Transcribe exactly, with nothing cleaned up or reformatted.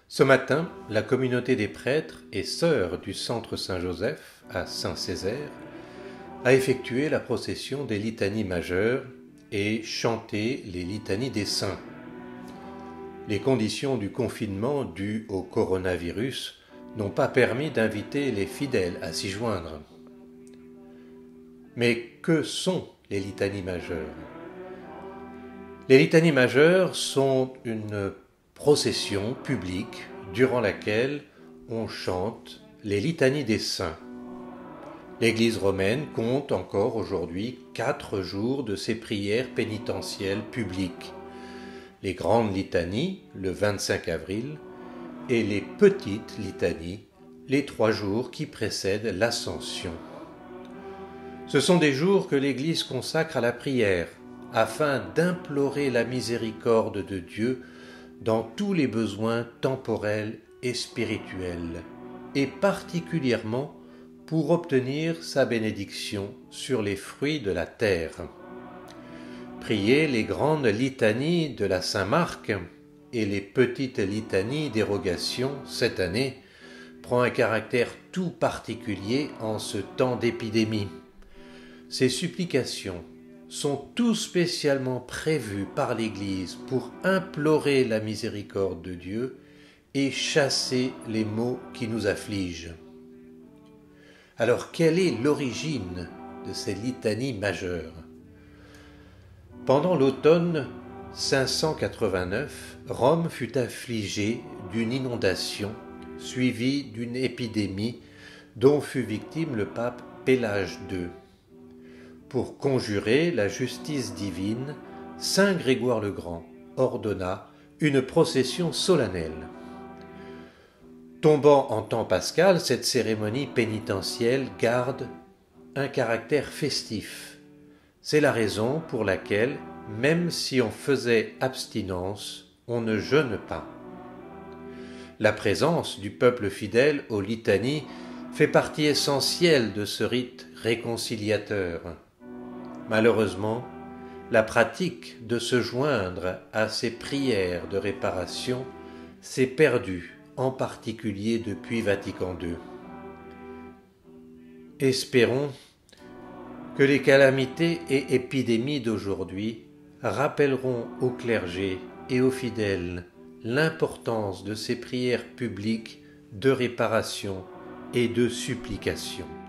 Ce matin, la communauté des prêtres et sœurs du Centre Saint-Joseph à Saint-Césaire a effectué la procession des litanies majeures et chanté les litanies des saints. Les conditions du confinement dû au coronavirus n'ont pas permis d'inviter les fidèles à s'y joindre. Mais que sont les litanies majeures? Les litanies majeures sont une procession publique durant laquelle on chante les litanies des saints. L'Église romaine compte encore aujourd'hui quatre jours de ces prières pénitentielles publiques. Les grandes litanies, le vingt-cinq avril, et les petites litanies, les trois jours qui précèdent l'Ascension. Ce sont des jours que l'Église consacre à la prière, afin d'implorer la miséricorde de Dieu dans tous les besoins temporels et spirituels, et particulièrement pour obtenir sa bénédiction sur les fruits de la terre. Prier les grandes litanies de la Saint-Marc et les petites litanies des rogations cette année prend un caractère tout particulier en ce temps d'épidémie. Ces supplications sont tout spécialement prévues par l'Église pour implorer la miséricorde de Dieu et chasser les maux qui nous affligent. Alors, quelle est l'origine de ces litanies majeures? Pendant l'automne cinq cent quatre-vingt-neuf, Rome fut affligée d'une inondation suivie d'une épidémie dont fut victime le pape Pélage deux. Pour conjurer la justice divine, saint Grégoire le Grand ordonna une procession solennelle. Tombant en temps pascal, cette cérémonie pénitentielle garde un caractère festif. C'est la raison pour laquelle, même si on faisait abstinence, on ne jeûne pas. La présence du peuple fidèle aux litanies fait partie essentielle de ce rite réconciliateur. Malheureusement, la pratique de se joindre à ces prières de réparation s'est perdue, en particulier depuis Vatican deux. Espérons que les calamités et épidémies d'aujourd'hui rappelleront au clergé et aux fidèles l'importance de ces prières publiques de réparation et de supplication.